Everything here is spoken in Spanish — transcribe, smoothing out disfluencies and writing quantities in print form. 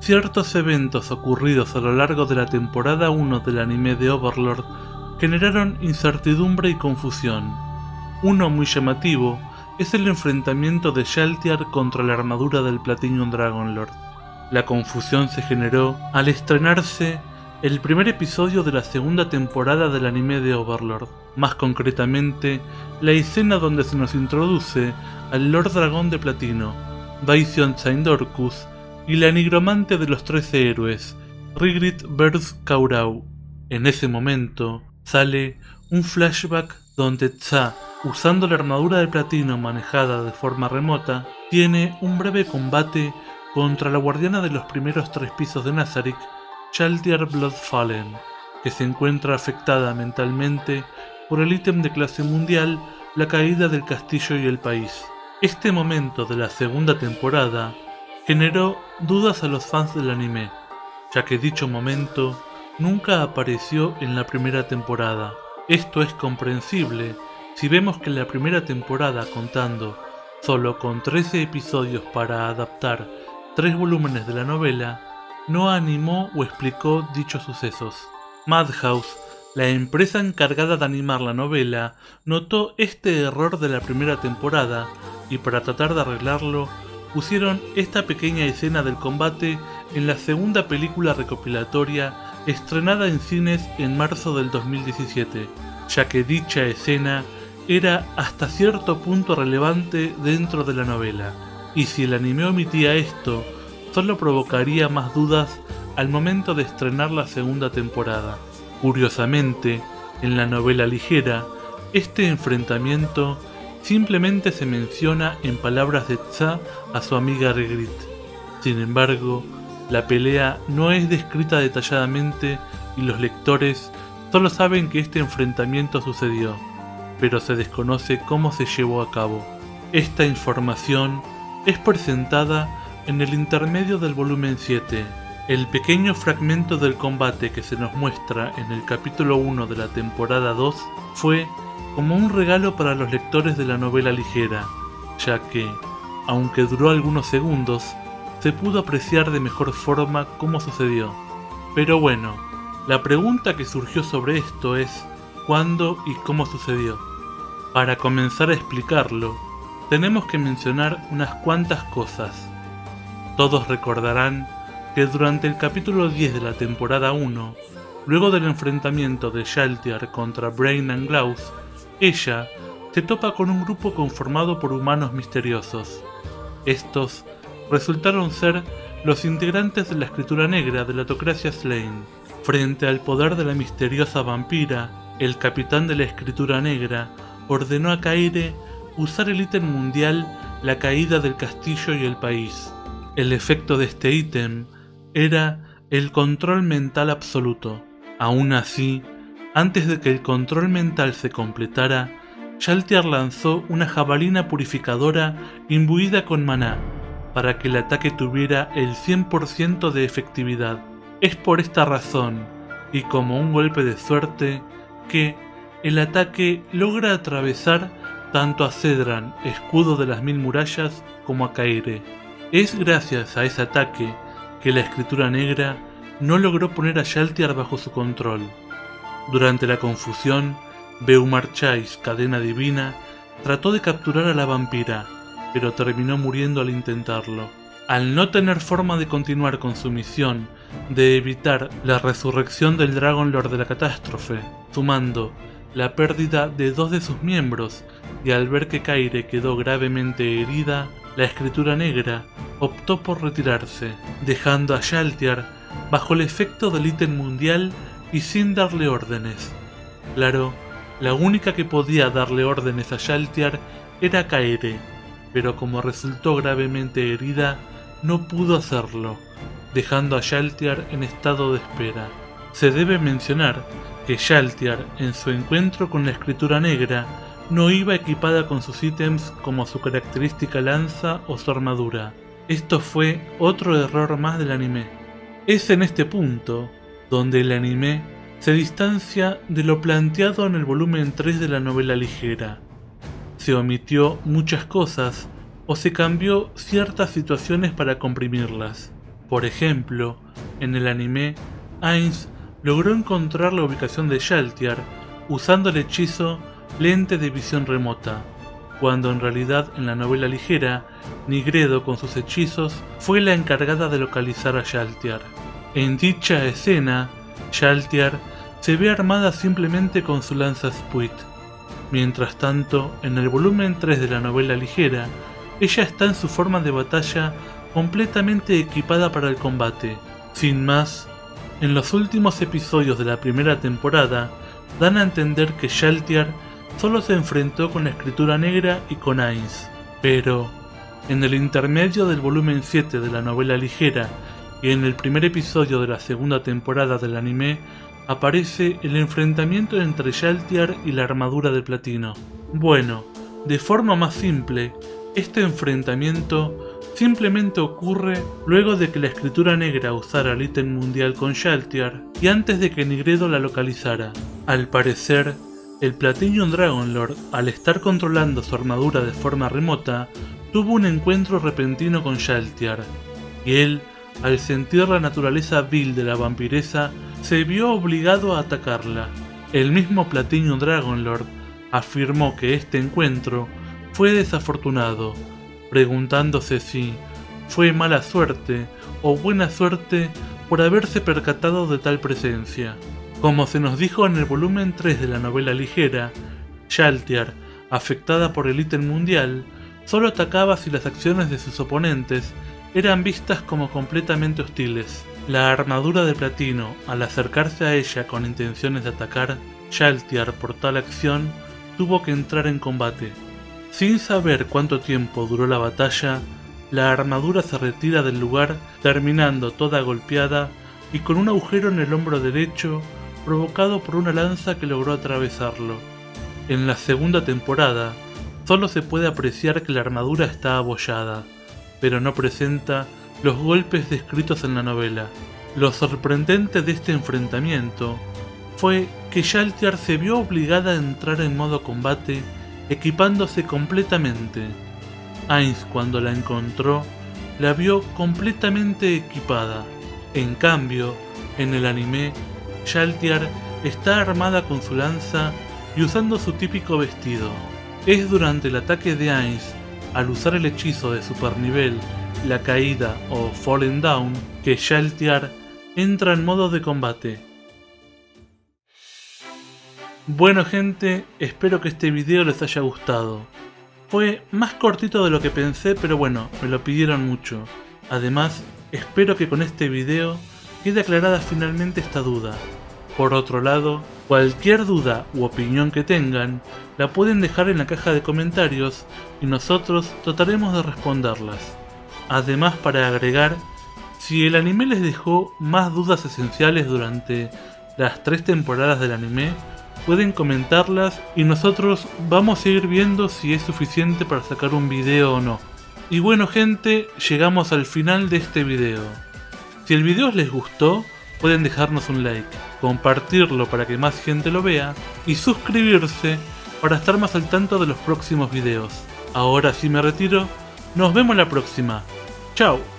ciertos eventos ocurridos a lo largo de la temporada 1 del anime de Overlord generaron incertidumbre y confusión. Uno muy llamativo es el enfrentamiento de Shaltiar contra la armadura del Platinum Dragonlord. La confusión se generó al estrenarse el primer episodio de la segunda temporada del anime de Overlord, más concretamente la escena donde se nos introduce al Lord Dragón de Platino, Daisyon Zaindorkus, y la nigromante de los 13 héroes, Rigrit Berth Kaurau. En ese momento sale un flashback donde Tza, usando la armadura de platino manejada de forma remota, tiene un breve combate contra la guardiana de los primeros 3 pisos de Nazarick, Shaltiar Bloodfallen, que se encuentra afectada mentalmente por el ítem de clase mundial, la caída del castillo y el país. Este momento de la segunda temporada generó dudas a los fans del anime, ya que dicho momento nunca apareció en la primera temporada. Esto es comprensible si vemos que la primera temporada, contando solo con 13 episodios para adaptar 3 volúmenes de la novela, no animó o explicó dichos sucesos. Madhouse, la empresa encargada de animar la novela, notó este error de la primera temporada y para tratar de arreglarlo, pusieron esta pequeña escena del combate en la segunda película recopilatoria estrenada en cines en marzo del 2017, ya que dicha escena era hasta cierto punto relevante dentro de la novela, y si el anime omitía esto, solo provocaría más dudas al momento de estrenar la segunda temporada. Curiosamente, en la novela ligera, este enfrentamiento simplemente se menciona en palabras de Tza a su amiga Rigrit. Sin embargo, la pelea no es descrita detalladamente y los lectores solo saben que este enfrentamiento sucedió, pero se desconoce cómo se llevó a cabo. Esta información es presentada en el intermedio del volumen 7. El pequeño fragmento del combate que se nos muestra en el capítulo 1 de la temporada 2 fue como un regalo para los lectores de la novela ligera, ya que, aunque duró algunos segundos, se pudo apreciar de mejor forma cómo sucedió. Pero bueno, la pregunta que surgió sobre esto es ¿cuándo y cómo sucedió? Para comenzar a explicarlo, tenemos que mencionar unas cuantas cosas. Todos recordarán que durante el capítulo 10 de la temporada 1, luego del enfrentamiento de Shaltiar contra Brain and Glaus, ella se topa con un grupo conformado por humanos misteriosos. Estos resultaron ser los integrantes de la Escritura Negra de la Autocracia Slain. Frente al poder de la misteriosa vampira, el capitán de la Escritura Negra ordenó a Kaede usar el ítem mundial La Caída del Castillo y el País. El efecto de este ítem era el control mental absoluto. Aún así, antes de que el control mental se completara, Shaltiar lanzó una jabalina purificadora imbuida con maná, para que el ataque tuviera el 100% de efectividad. Es por esta razón, y como un golpe de suerte, que el ataque logra atravesar tanto a Cedran, escudo de las 1000 murallas, como a Kaede. Es gracias a ese ataque que la Escritura Negra no logró poner a Shaltiar bajo su control. Durante la confusión, Beumar Chase, Cadena Divina, trató de capturar a la vampira, pero terminó muriendo al intentarlo. Al no tener forma de continuar con su misión de evitar la resurrección del Dragonlord de la catástrofe, sumando la pérdida de 2 de sus miembros, y al ver que Kaede quedó gravemente herida, la Escritura Negra optó por retirarse, dejando a Shaltiar bajo el efecto del ítem mundial y sin darle órdenes. Claro, la única que podía darle órdenes a Shaltiar era Kaede, pero como resultó gravemente herida, no pudo hacerlo, dejando a Shaltiar en estado de espera. Se debe mencionar que Shaltiar, en su encuentro con la Escritura Negra, no iba equipada con sus ítems como su característica lanza o su armadura. Esto fue otro error más del anime. Es en este punto donde el anime se distancia de lo planteado en el volumen 3 de la novela ligera. Se omitió muchas cosas o se cambió ciertas situaciones para comprimirlas. Por ejemplo, en el anime, Ainz logró encontrar la ubicación de Shaltiar usando el hechizo Lente de Visión Remota, cuando en realidad en la novela ligera, Nigredo con sus hechizos fue la encargada de localizar a Shaltiar. En dicha escena, Shaltiar se ve armada simplemente con su lanza Spuit. Mientras tanto, en el volumen 3 de la novela ligera, ella está en su forma de batalla completamente equipada para el combate. Sin más, en los últimos episodios de la primera temporada, dan a entender que Shaltiar solo se enfrentó con la Escritura Negra y con Ainz, pero en el intermedio del volumen 7 de la novela ligera y en el primer episodio de la segunda temporada del anime aparece el enfrentamiento entre Shaltiar y la armadura de platino. Bueno, de forma más simple, este enfrentamiento simplemente ocurre luego de que la Escritura Negra usara el ítem mundial con Shaltiar y antes de que Nigredo la localizara. Al parecer, el Platinum Dragonlord, al estar controlando su armadura de forma remota, tuvo un encuentro repentino con Shaltiar, y él, al sentir la naturaleza vil de la vampiresa, se vio obligado a atacarla. El mismo Platinum Dragonlord afirmó que este encuentro fue desafortunado, preguntándose si fue mala suerte o buena suerte por haberse percatado de tal presencia. Como se nos dijo en el volumen 3 de la novela ligera, Shaltiar, afectada por el ítem mundial, solo atacaba si las acciones de sus oponentes eran vistas como completamente hostiles. La armadura de platino, al acercarse a ella con intenciones de atacar, Shaltiar por tal acción tuvo que entrar en combate. Sin saber cuánto tiempo duró la batalla, la armadura se retira del lugar terminando toda golpeada y con un agujero en el hombro derecho provocado por una lanza que logró atravesarlo. En la segunda temporada, solo se puede apreciar que la armadura está abollada, pero no presenta los golpes descritos en la novela. Lo sorprendente de este enfrentamiento fue que Shaltiar se vio obligada a entrar en modo combate equipándose completamente. Ainz, cuando la encontró, la vio completamente equipada. En cambio, en el anime, Shaltiar está armada con su lanza y usando su típico vestido. Es durante el ataque de Ainz, al usar el hechizo de supernivel, la caída o Fallen Down, que Shaltiar entra en modo de combate. Bueno gente, espero que este video les haya gustado. Fue más cortito de lo que pensé, pero bueno, me lo pidieron mucho. Además, espero que con este video quede aclarada finalmente esta duda. Por otro lado, cualquier duda u opinión que tengan, la pueden dejar en la caja de comentarios y nosotros trataremos de responderlas. Además, para agregar, si el anime les dejó más dudas esenciales durante las 3 temporadas del anime, pueden comentarlas y nosotros vamos a ir viendo si es suficiente para sacar un video o no. Y bueno gente, llegamos al final de este video. Si el video les gustó, pueden dejarnos un like, compartirlo para que más gente lo vea y suscribirse para estar más al tanto de los próximos videos. Ahora sí me retiro, nos vemos la próxima. Chao.